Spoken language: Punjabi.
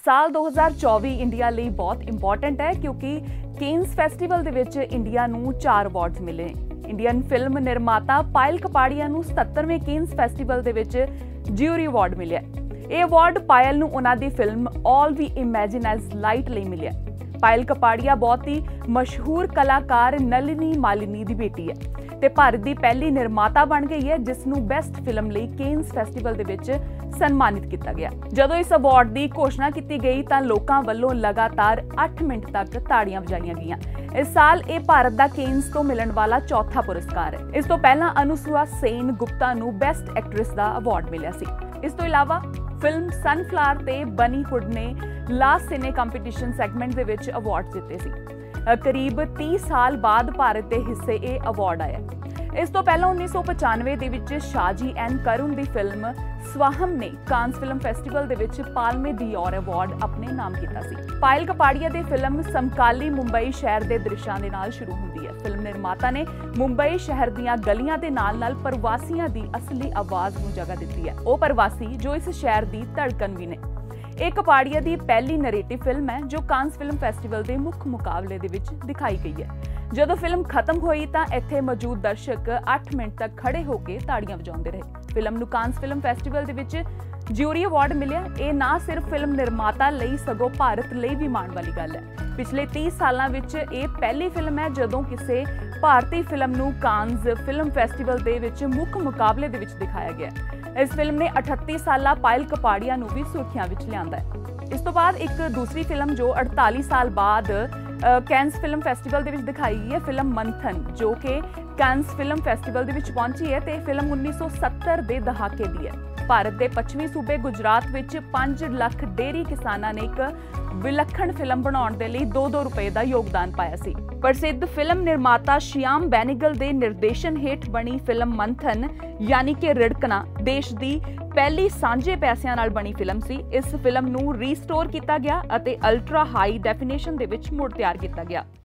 ਸਾਲ 2024 ਇੰਡੀਆ ਲਈ ਬਹੁਤ ਇੰਪੋਰਟੈਂਟ ਹੈ ਕਿਉਂਕਿ ਕੈਨਸ ਫੈਸਟੀਵਲ ਦੇ ਵਿੱਚ ਇੰਡੀਆ ਨੂੰ 4 ਅਵਾਰਡਸ ਮਿਲੇ। ਇੰਡੀਅਨ ਫਿਲਮ ਨਿਰਮਾਤਾ ਪਾਇਲ ਕਪਾੜੀਆ ਨੂੰ 77ਵੇਂ ਕੈਨਸ ਫੈਸਟੀਵਲ ਦੇ ਵਿੱਚ ਜਿਊਰੀ ਅਵਾਰਡ ਮਿਲਿਆ। ਇਹ ਅਵਾਰਡ ਪਾਇਲ ਨੂੰ ਉਹਨਾਂ ਦੀ film All We Imagine As Light ਲਈ ਮਿਲਿਆ। ਪਾਇਲ ਕਪਾੜੀਆ ਬਹੁਤ ਹੀ ਮਸ਼ਹੂਰ ਕਲਾਕਾਰ ਨਲਿਨੀ ਮਾਲਿਨੀ ਦੀ ਬੇਟੀ ਹੈ ਤੇ ਭਾਰਤ ਦੀ ਪਹਿਲੀ ਨਿਰਮਾਤਾ ਬਣ ਗਈ ਹੈ ਜਿਸ ਨੂੰ ਬੈਸਟ ਫਿਲਮ ਲਈ ਕੈਨਸ ਫੈਸਟੀਵਲ ਦੇ ਵਿੱਚ ਸਨਮਾਨਿਤ ਕੀਤਾ ਗਿਆ। ਜਦੋਂ ਇਸ ਅਵਾਰਡ ਦੀ ਘੋਸ਼ਣਾ ਕੀਤੀ ਗਈ ਤਾਂ ਲੋਕਾਂ ਵੱਲੋਂ ਲਗਾਤਾਰ 8 ਮਿੰਟ ਤੱਕ ਤਾੜੀਆਂ ਵਜਾਈਆਂ ਗਈਆਂ। ਇਸ ਸਾਲ ਇਹ ਭਾਰਤ ਦਾ ਕੈਨਸ ਤੋਂ ਮਿਲਣ ਵਾਲਾ ਚੌਥਾ ਪੁਰਸਕਾਰ ਹੈ। ਇਸ ਤੋਂ ਪਹਿਲਾਂ ਅਨੁਸੂਆ ਸੇਨ ਗੁਪਤਾ ਨੂੰ ਬੈਸਟ ਐਕਟਰੈਸ ਦਾ ਅਵਾਰਡ ਮਿਲਿਆ ਸੀ। ਇਸ ਤੋਂ ਇਲਾਵਾ ਫਿਲਮ ਸਨਫਲਾਵਰ ਤੇ ਬਨੀ ਹੁਡ ਨੇ ਲਾਸਟ ਸਿਨੇ ਕੰਪੀਟੀਸ਼ਨ ਸੈਗਮੈਂਟ ਦੇ ਵਿੱਚ ਅਵਾਰਡ ਜਿੱਤੇ ਸੀ। ਕਰੀਬ 30 ਸਾਲ ਬਾਅਦ ਭਾਰਤ ਦੇ ਹਿੱਸੇ ਇਹ ਅਵਾਰਡ ਆਇਆ। ਇਸ ਤੋਂ ਪਹਿਲਾਂ 1995 ਦੇ ਵਿੱਚ ਸ਼ਾਜੀ ਐਨ ਕਰੁਣ ਦੀ ਫਿਲਮ ਸਵਾਹਮ ਨੇ ਕਾਂਸ ਫਿਲਮ ਫੈਸਟੀਵਲ ਦੇ ਵਿੱਚ ਪਾਲਮੇ ਡਿਓਰ ਅਵਾਰਡ ਆਪਣੇ ਨਾਮ ਕੀਤਾ ਸੀ। ਪਾਇਲ ਕਪਾੜੀਆ ਦੀ ਫਿਲਮ ਸਮਕਾਲੀ ਮੁੰਬਈ ਸ਼ਹਿਰ ਦੇ ਦ੍ਰਿਸ਼ਾਂ ਦੇ ਨਾਲ ਸ਼ੁਰੂ ਹੁੰਦੀ ਹੈ। ਫਿਲਮ ਨਿਰਮਾਤਾ ਨੇ ਮੁੰਬਈ ਸ਼ਹਿਰ ਦੀਆਂ ਗਲੀਆਂ ਦੇ ਨਾਲ-ਨਾਲ ਪ੍ਰਵਾਸੀਆਂ ਦੀ ਅਸਲੀ ਆਵਾਜ਼ ਨੂੰ ਜਗ੍ਹਾ ਦਿੱਤੀ ਹੈ। ਉਹ ਪ੍ਰਵਾਸੀ ਜੋ ਇਸ ਸ਼ਹਿਰ ਦੀ ਧੜਕਣ ਵੀ ਨੇ। ਇਹ ਕਪਾੜੀਆ ਦੀ ਪਹਿਲੀ ਨੈਰੇਟਿਵ ਫਿਲਮ ਹੈ ਜੋ ਕਾਂਸ ਫਿਲਮ ਫੈਸਟੀਵਲ ਦੇ ਮੁੱਖ ਮੁਕਾਬਲੇ ਦੇ ਵਿੱਚ ਦਿਖਾਈ ਗਈ ਹੈ। ਜਦੋਂ ਫਿਲਮ ਖਤਮ ਹੋਈ ਤਾਂ ਇੱਥੇ ਮੌਜੂਦ ਦਰਸ਼ਕ 8 ਮਿੰਟ ਤੱਕ ਖੜੇ ਹੋ ਕੇ ਤਾੜੀਆਂ ਵਜਾਉਂਦੇ ਰਹੇ। ਫਿਲਮ ਨੂੰ ਕਾਂਸ ਫਿਲਮ ਫੈਸਟੀਵਲ ਦੇ ਵਿੱਚ ਜਿਊਰੀ ਅਵਾਰਡ ਮਿਲਿਆ। ਇਹ ਨਾ ਸਿਰਫ ਫਿਲਮ ਨਿਰਮਾਤਾ ਲਈ ਸਗੋਂ ਭਾਰਤ ਲਈ ਵੀ ਮਾਣ ਵਾਲੀ ਗੱਲ ਹੈ। ਪਿਛਲੇ 30 ਸਾਲਾਂ ਵਿੱਚ ਇਹ ਪਹਿਲੀ ਫਿਲਮ ਹੈ ਜਦੋਂ ਕਿਸੇ ਭਾਰਤੀ ਫਿਲਮ ਨੂੰ ਕਾਂਸ ਫਿਲਮ ਫੈਸਟੀਵਲ ਦੇ ਵਿੱਚ ਮੁੱਖ ਮੁਕਾਬਲੇ ਦੇ ਵਿੱਚ ਦਿਖਾਇਆ ਗਿਆ। ਇਸ ਫਿਲਮ ਨੇ 38 ਸਾਲਾ ਪਾਇਲ ਕਪਾੜੀਆ ਨੂੰ ਵੀ ਸੁਰਖੀਆਂ ਵਿੱਚ ਲਿਆਂਦਾ ਹੈ। ਇਸ ਤੋਂ ਬਾਅਦ ਇੱਕ ਦੂਸਰੀ ਫਿਲਮ ਜੋ 48 ਸਾਲ ਬਾਅਦ ਕੈਨਸ ਫਿਲਮ ਫੈਸਟੀਵਲ ਦੇ ਵਿੱਚ ਦਿਖਾਈ ਗਈ ਹੈ, ਫਿਲਮ ਮੰਥਨ, ਜੋ ਕਿ ਕੈਨਸ ਫਿਲਮ ਫੈਸਟੀਵਲ ਦੇ ਵਿੱਚ ਪਹੁੰਚੀ ਹੈ ਤੇ ਇਹ ਫਿਲਮ 1970 ਦੇ ਦਹਾਕੇ ਦੀ ਹੈ। ਭਾਰਤ ਦੇ ਪੱਛਮੀ ਸੂਬੇ ਗੁਜਰਾਤ ਵਿੱਚ 5 ਲੱਖ ਡੇਅਰੀ ਕਿਸਾਨਾਂ ਨੇ ਇੱਕ ਵਿਲੱਖਣ ਫਿਲਮ ਬਣਾਉਣ ਦੇ ਲਈ 2-2 ਰੁਪਏ ਦਾ ਯੋਗਦਾਨ ਪਾਇਆ ਸੀ। ਪ੍ਰਸਿੱਧ ਫਿਲਮ ਨਿਰਮਾਤਾ ਸ਼ਿਆਮ ਬੈਨੇਗਲ ਦੇ ਨਿਰਦੇਸ਼ਨ ਹੇਠ ਬਣੀ ਫਿਲਮ ਮੰਥਨ ਯਾਨੀ ਕਿ ਰਿੜਕਣਾ ਦੇਸ਼ ਦੀ ਪਹਿਲੀ ਸਾਂਝੇ ਪੈਸਿਆਂ ਨਾਲ ਬਣੀ ਫਿਲਮ ਸੀ। ਇਸ ਫਿਲਮ ਨੂੰ ਰੀਸਟੋਰ ਕੀਤਾ ਗਿਆ ਅਤੇ ਅਲਟਰਾ ਹਾਈ ਡੈਫੀਨੇਸ਼ਨ ਦੇ ਵਿੱਚ ਮੁੜ ਤਿਆਰ ਕੀਤਾ ਗਿਆ।